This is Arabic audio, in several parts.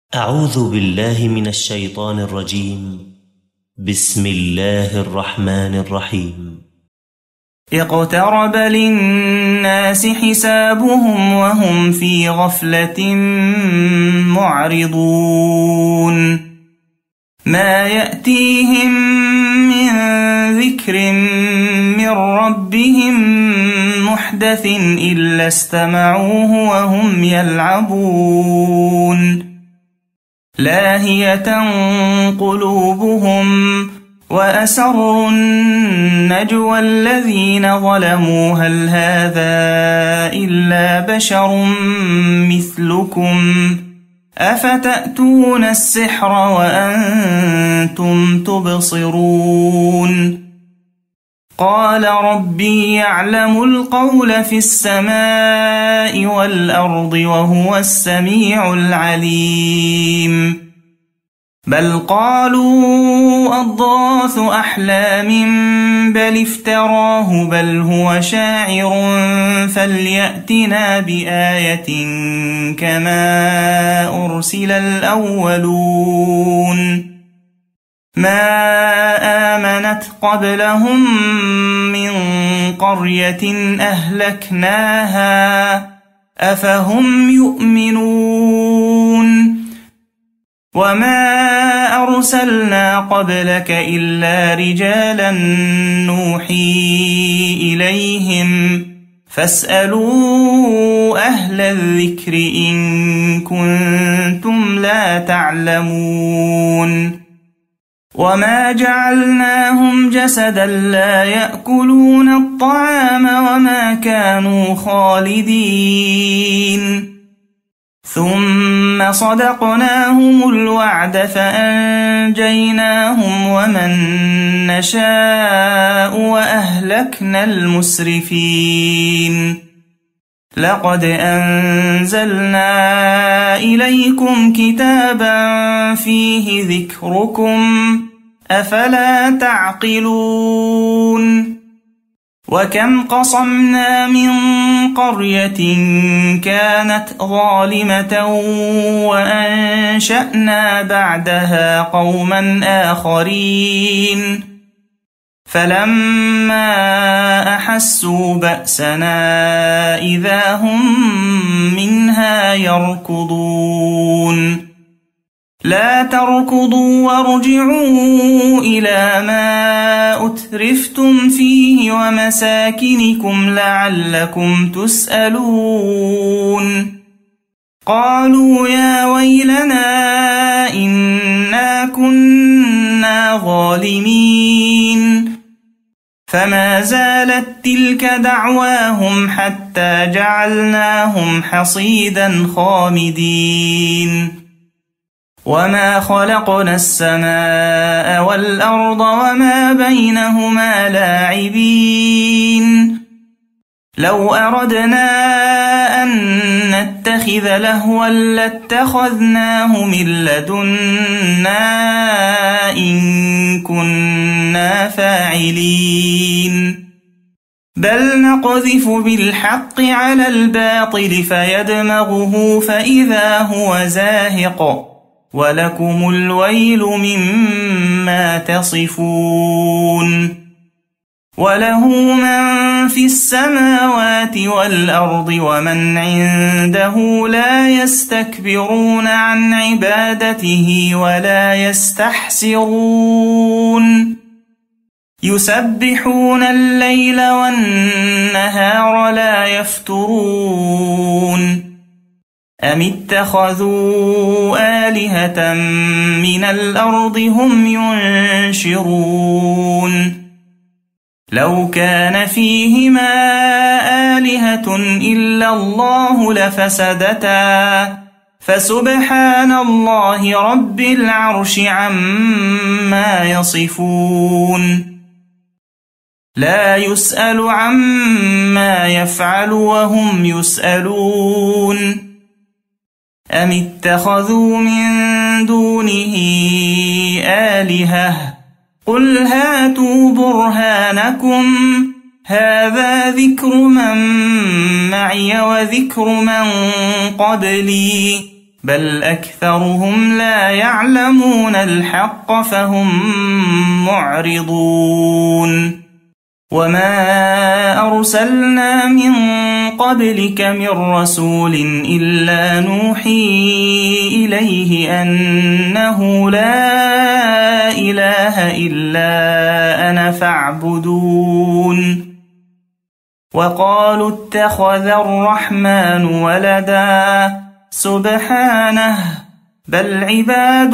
أعوذ بالله من الشيطان الرجيم. بسم الله الرحمن الرحيم. اقترب للناس حسابهم وهم في غفلة معرضون ما يأتيهم من ذكر من ربهم محدث إلا استمعوه وهم يلعبون لاهية قلوبهم وأسروا النجوى الذين ظلموا هل هذا إلا بشر مثلكم أفتأتون السحر وأنتم تبصرون قال ربي يعلم القول في السماء والأرض وهو السميع العليم بل قالوا أضغاث أحلام بل افتراه بل هو شاعر فليأتنا بآية كما أرسل الأولون ما آمنت قبلهم من قرية أهلكناها أفهم يؤمنون وما أرسلنا قبلك إلا رجالا نوحي إليهم فاسألوا أهل الذكر إن كنتم لا تعلمون وما جعلناهم جسدا لا يأكلون الطعام وما كانوا خالدين ثم صدقناهم الوعد فأنجيناهم ومن نشاء وأهلكنا المسرفين لقد أنزلنا إليكم كتابا فيه ذكركم أفلا تعقلون وكم قصمنا من قرية كانت ظالمة وأنشأنا بعدها قوما آخرين فلما أحسوا بأسنا إذا هم منها يركضون لا تركضوا وارجعوا إلى ما أترفتم فيه ومساكنكم لعلكم تسألون قالوا يا ويلنا إنا كنا ظالمين فما زالت تلك دعواهم حتى جعلناهم حصيدا خامدين وما خلقنا السماء والأرض وما بينهما لاعبين لو أردنا أن نتخذ لهوا لاتخذناه من لدنا إن كنا فاعلين بل نقذف بالحق على الباطل فيدمغه فإذا هو زاهق ولكم الويل مما تصفون وله من في السماوات والأرض ومن عنده لا يستكبرون عن عبادته ولا يستحسرون يسبحون الليل والنهار لا يفترون أم اتخذوا آلهة من الأرض هم ينشرون لو كان فيهما آلهة إلا الله لفسدتا فسبحان الله رب العرش عما يصفون لا يسأل عما يفعل وهم يسألون أم اتخذوا من دونه آلهة قل هاتوا برهانكم هذا ذكر من معي وذكر من قبلي بل أكثرهم لا يعلمون الحق فهم معرضون وما أرسلنا من قبلك من رسول إلا نوحي إليه أنه لا إله إلا أنا فاعبدون وقالوا اتخذ الرحمن ولدا سبحانه بل عباد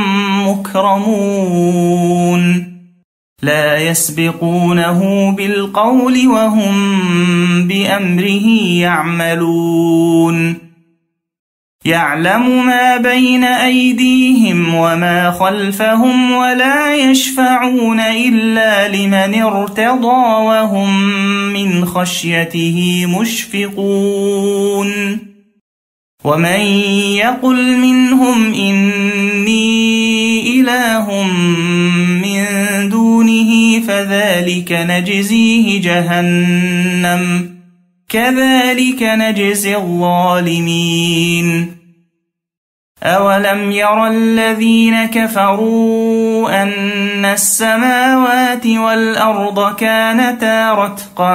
مكرمون لا يسبقونه بالقول وهم بأمره يعملون يعلم ما بين أيديهم وما خلفهم ولا يشفعون إلا لمن ارتضى وهم من خشيته مشفقون ومن يقل منهم إني إله من دونه فذلك نجزيه جهنم كذلك نجزي الظالمين أولم ير الذين كفروا أن السماوات والأرض كانتا رتقا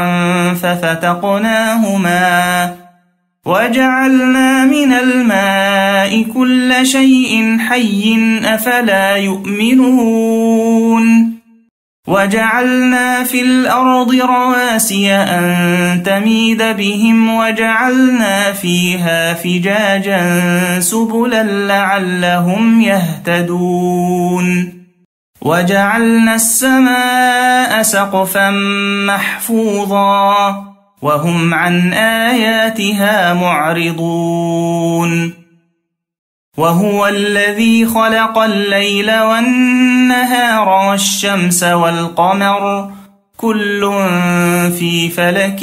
ففتقناهما وجعلنا من الماء كل شيء حي أفلا يؤمنون وجعلنا في الأرض رواسي أن تميد بهم وجعلنا فيها فجاجا سبلا لعلهم يهتدون وجعلنا السماء سقفا محفوظا وهم عن آياتها معرضون وهو الذي خلق الليل والنهار والشمس والقمر كل في فلك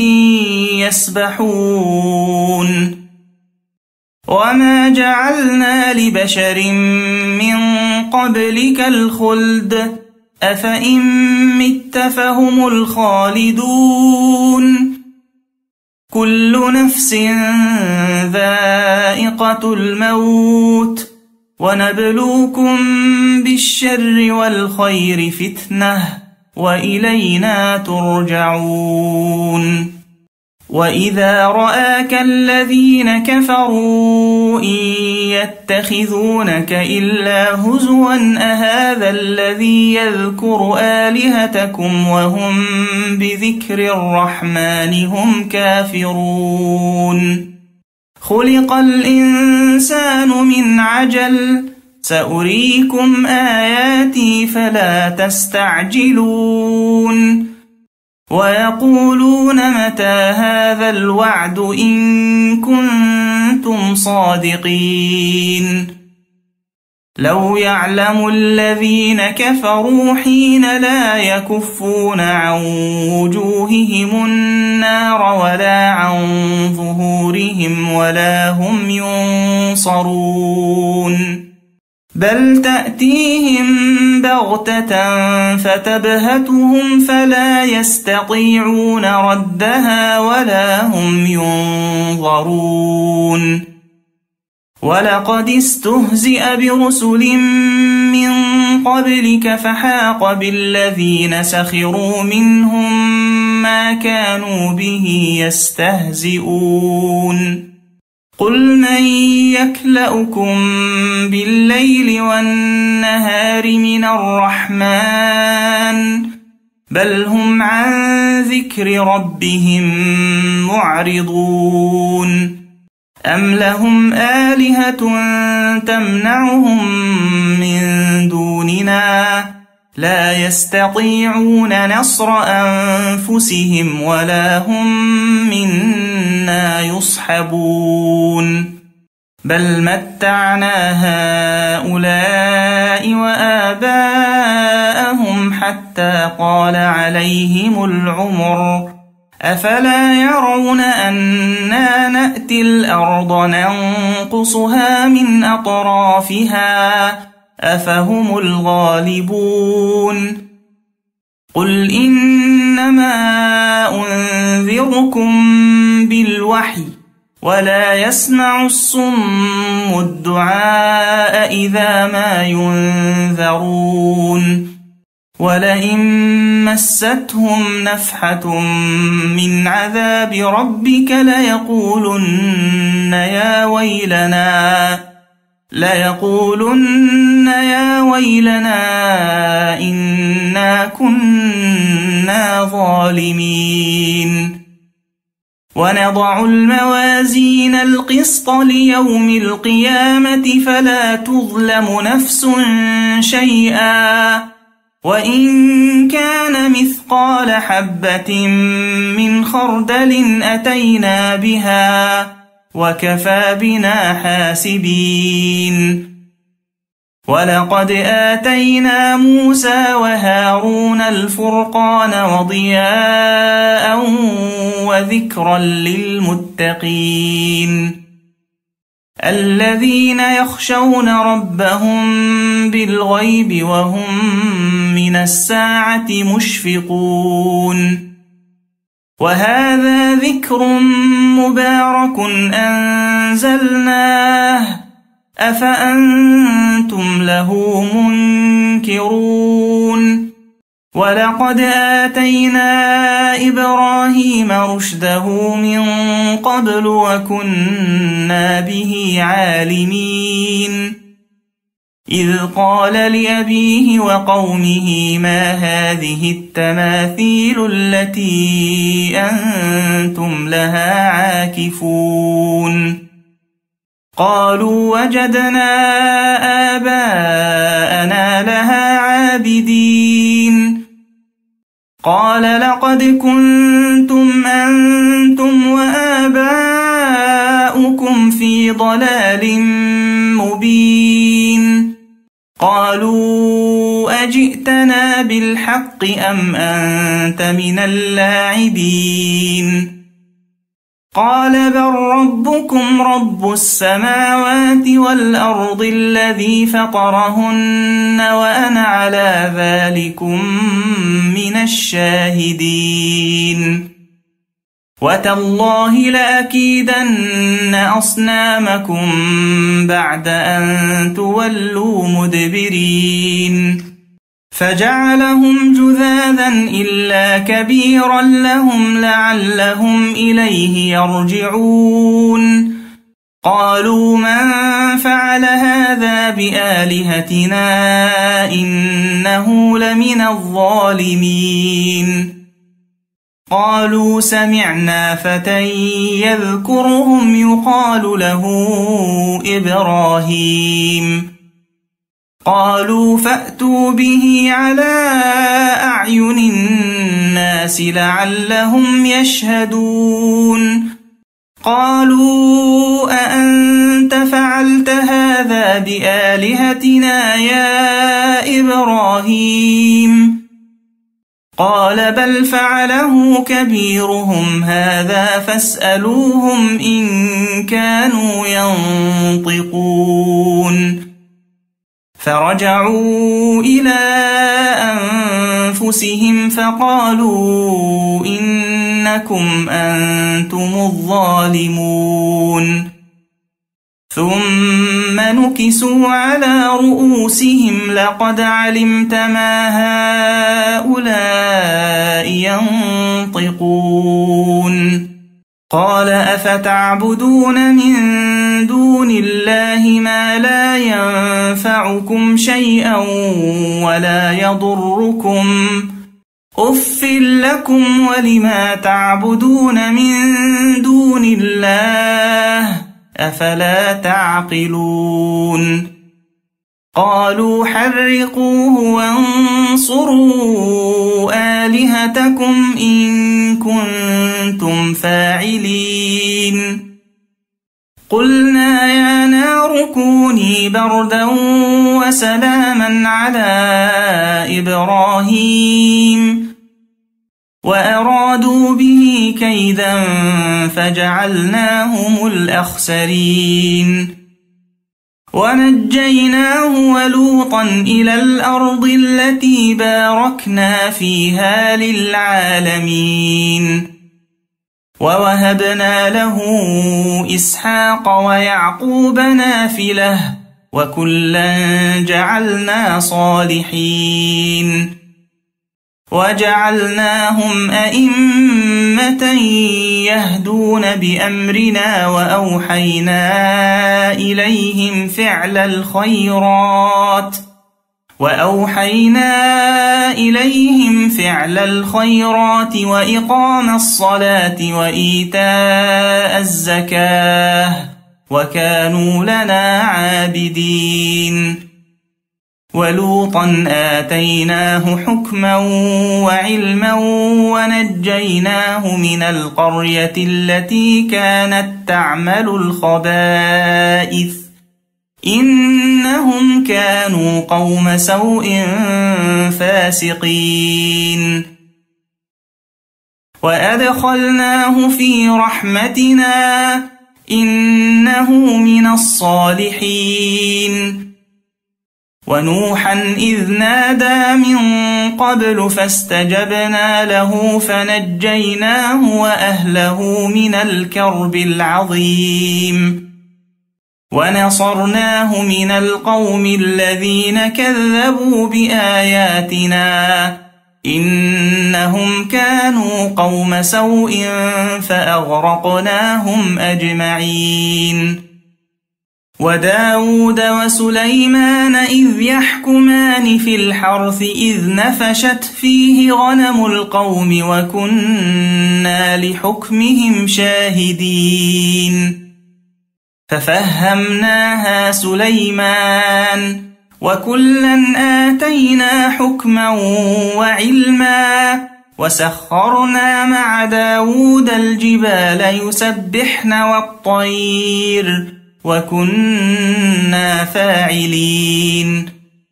يسبحون وما جعلنا لبشر من قبلك الخلد أفإن مت فهم الخالدون كل نفس ذائقة الموت ونبلوكم بالشر والخير فتنة وإلينا ترجعون وإذا رآك الذين كفروا إن يتخذونك إلا هزوا أهذا الذي يذكر آلهتكم وهم بذكر الرحمن هم كافرون خلق الإنسان من عجل سأريكم آياتي فلا تستعجلون ويقولون متى هذا الوعد إن كنتم صادقين لو يعلم الذين كفروا حين لا يكفون عن وجوههم النار ولا عن ظهورهم ولا هم ينصرون بل تأتيهم بغتة فتبهتهم فلا يستطيعون ردها ولا هم ينظرون ولقد استهزئ برسل من قبلك فحاق بالذين سخروا منهم ما كانوا به يستهزئون قل من يكلؤكم بالليل والنهار من الرحمن بل هم عن ذكر ربهم معرضون أم لهم آلهة تمنعهم من دوننا لا يستطيعون نصر أنفسهم ولا هم منا يصحبون بل متعنا هؤلاء وآباءهم حتى طال عليهم العمر أفلا يرون أنا نأتي الأرض ننقصها من أطرافها أفهم الغالبون قل إنما أنذركم بالوحي ولا يسمع الصم الدعاء إذا ما ينذرون ولئن مستهم نفحة من عذاب ربك ليقولن يا ويلنا إنا كنا ظالمين ونضع الموازين القسط ليوم القيامة فلا تظلم نفس شيئا وإن كان مثقال حبة من خردل أتينا بها وكفى بنا حاسبين ولقد آتينا موسى وهارون الفرقان وضياء وذكرا للمتقين الذين يخشون ربهم بالغيب وهم من الساعة مشفقون وهذا ذكر مبارك أنزلناه أفأنتم له منكرون ولقد آتينا إبراهيم رشده من قبل وكنا به عالمين إذ قال لأبيه وقومه ما هذه التماثيل التي أنتم لها عاكفون قالوا وجدنا آباءنا لها عابدين قال لقد كنتم أنتم وآباؤكم في ضلال مبين قالوا أجئتنا بالحق أم أنت من اللاعبين قال بل ربكم رب السماوات والأرض الذي فطرهن وأنا على ذلكم من الشاهدين وتالله لأكيدن أصنامكم بعد أن تولوا مدبرين فجعلهم جذاذا إلا كبيرا لهم لعلهم إليه يرجعون قالوا من فعل هذا بآلهتنا إنه لمن الظالمين قالوا سمعنا فتى يذكرهم يقال له إبراهيم قالوا فأتوا به على أعين الناس لعلهم يشهدون قالوا أأنت فعلت هذا بآلهتنا يا إبراهيم قال بل فعله كبيرهم هذا فاسألوهم إن كانوا ينطقون فرجعوا إلى أنفسهم فقالوا إنكم أنتم الظالمون ثم نكسوا على رؤوسهم لقد علمت ما هؤلاء ينطقون قال أفتعبدون من دون الله ما لا ينفعكم شيئا ولا يضركم أف لكم ولما تعبدون من دون الله أفلا تعقلون قالوا حرقوه وانصروا آلهتكم إن كنتم فاعلين قلنا يا نار كوني بردا وسلاما على إبراهيم وأرادوا به كيدا فجعلناهم الأخسرين ونجيناه ولوطا إلى الأرض التي باركنا فيها للعالمين ووهبنا له إسحاق ويعقوب نافلة وكلا جعلنا صالحين وجعلناهم أئمة يهدون بأمرنا وأوحينا إليهم فعل الخيرات وإقام الصلاة وإيتاء الزكاة وكانوا لنا عابدين ولوطا آتيناه حكما وعلما ونجيناه من القرية التي كانت تعمل الخبائث إنهم كانوا قوم سوء فاسقين وأدخلناه في رحمتنا إنه من الصالحين ونوحا إذ نادى من قبل فاستجبنا له فنجيناه وأهله من الكرب العظيم ونصرناه من القوم الذين كذبوا بآياتنا إنهم كانوا قوم سوء فأغرقناهم أجمعين وداود وسليمان إذ يحكمان في الحرث إذ نفشت فيه غنم القوم وكنا لحكمهم شاهدين ففهمناها سليمان وكلا آتينا حكما وعلما وسخرنا مع داود الجبال يسبحن والطير وكنا فاعلين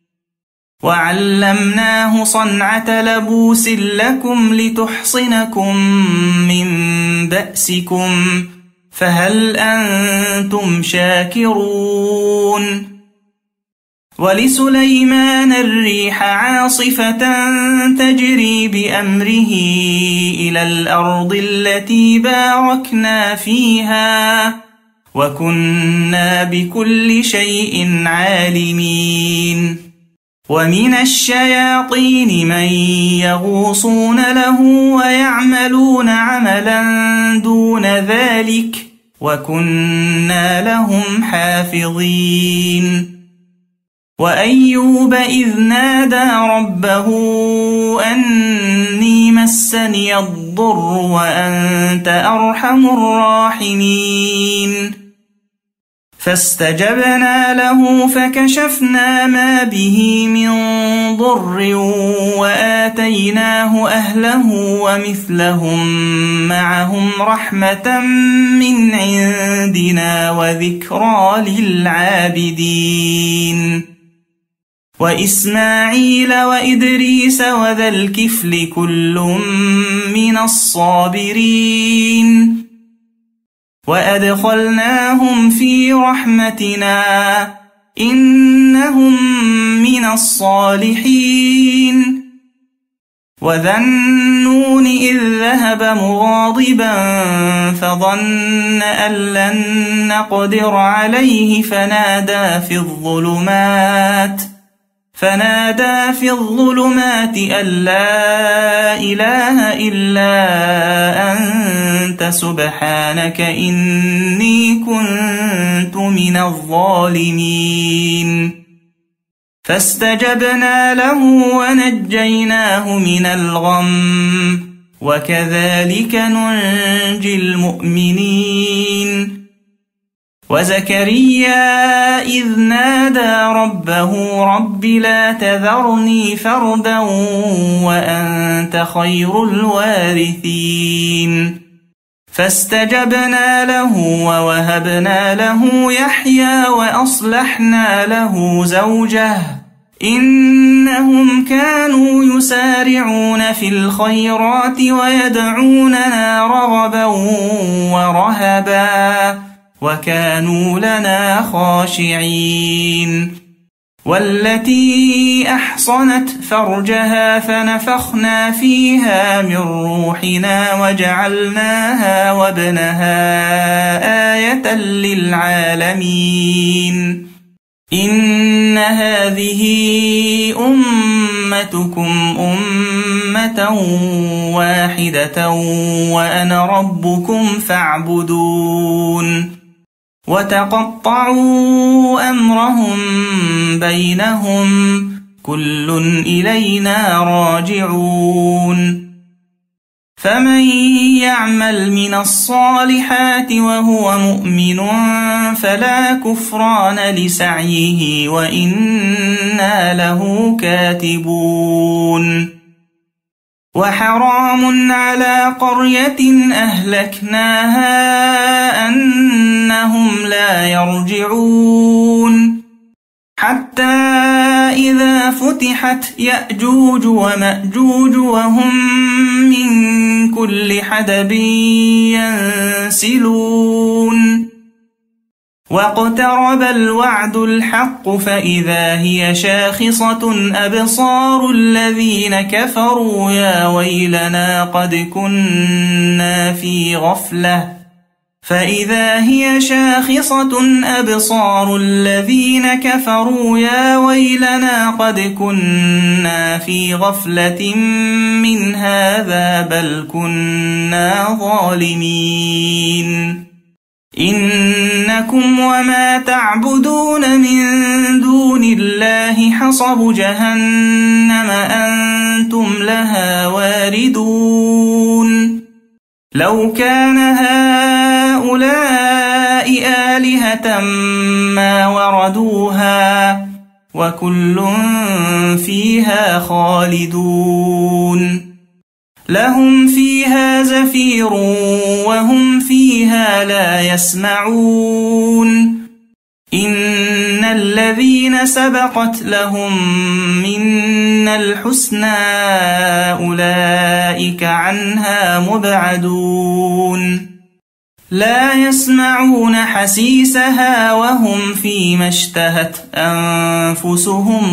وعلمناه صنعة لبوس لكم لتحصنكم من بأسكم فهل أنتم شاكرون ولسليمان الريح عاصفة تجري بأمره إلى الأرض التي باركنا فيها وكنا بكل شيء عالمين ومن الشياطين من يغوصون له ويعملون عملا دون ذلك وكنا لهم حافظين وأيوب إذ نادى ربه أني مسني الضر وأنت أرحم الراحمين فاستجبنا له فكشفنا ما به من ضر وآتيناه أهله ومثلهم معهم رحمة من عندنا وذكرى للعابدين وإسماعيل وإدريس وذا الكفل كل من الصابرين وأدخلناهم في رحمتنا إنهم من الصالحين وذا النون إذ ذهب مغاضبا فظن أن لن نقدر عليه فنادى في الظلمات أن لا إله إلا أنت سبحانك إني كنت من الظالمين فاستجبنا له ونجيناه من الغم وكذلك ننجي المؤمنين وزكريا إذ نادى ربه رب لا تذرني فردا وأنت خير الوارثين فاستجبنا له ووهبنا له يحيى وأصلحنا له زوجه إنهم كانوا يسارعون في الخيرات ويدعوننا رغبا ورهبا وكانوا لنا خاشعين والتي أحصنت فرجها فنفخنا فيها من روحنا وجعلناها وابنها آية للعالمين إن هذه أمتكم أمة واحدة وأنا ربكم فاعبدون وتقطعوا أمرهم بينهم كل إلينا راجعون فمن يعمل من الصالحات وهو مؤمن فلا كفران لسعيه وإنا له كاتبون وحرام على قرية أهلكناها أنهم لا يرجعون حتى إذا فتحت يأجوج ومأجوج وهم من كل حدب ينسلون واقترب الوعد الحق فإذا هي شاخصة أبصار الذين كفروا يا ويلنا قد كنا في غفلة فإذا هي شاخصة أبصار الذين كفروا يا ويلنا قد كنا في غفلة من هذا بل كنا ظالمين إنكم وما تعبدون من دون الله حصب جهنم أنتم لها واردون لو كان هؤلاء آلهة ما وردوها وكل فيها خالدون لهم فيها زفير وهم فيها لا يسمعون إن الذين سبقت لهم منا الحسنى أولئك عنها مبعدون لا يسمعون حسيسها وهم فيما اشتهت أنفسهم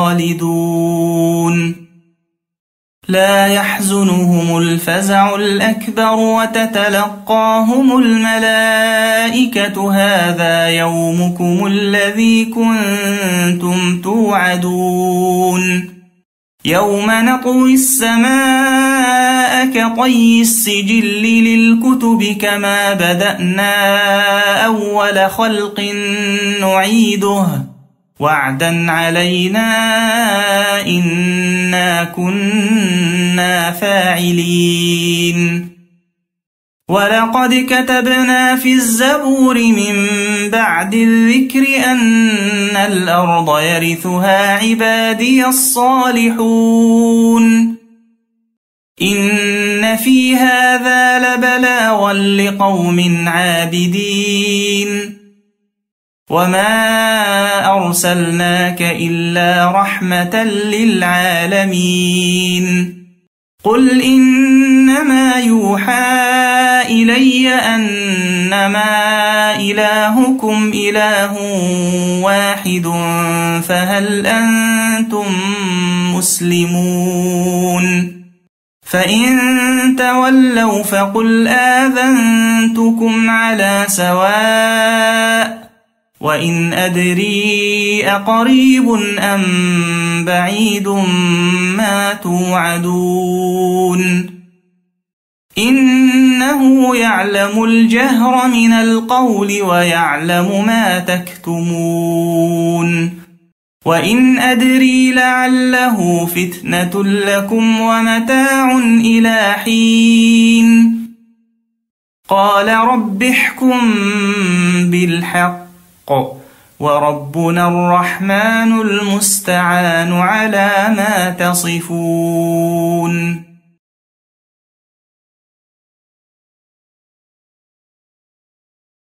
خالدون لا يحزنهم الفزع الأكبر وتتلقاهم الملائكة هذا يومكم الذي كنتم توعدون يوم نطوي السماء كطي السجل للكتب كما بدأنا أول خلق نعيده وعدا علينا إنا كنا فاعلين ولقد كتبنا في الزبور من بعد الذكر أن الأرض يرثها عبادي الصالحون إن في هذا لبلاغا لقوم عابدين وما أرسلناك إلا رحمة للعالمين قل إنما يوحى إلي أنما إلهكم إله واحد فهل أنتم مسلمون فإن تولوا فقل آذنتكم على سواء وإن أدري أقريب أم بعيد ما توعدون إنه يعلم الجهر من القول ويعلم ما تكتمون وإن أدري لعله فتنة لكم ومتاع إلى حين قال رب احكم بالحق وربنا الرحمن المستعان على ما تصفون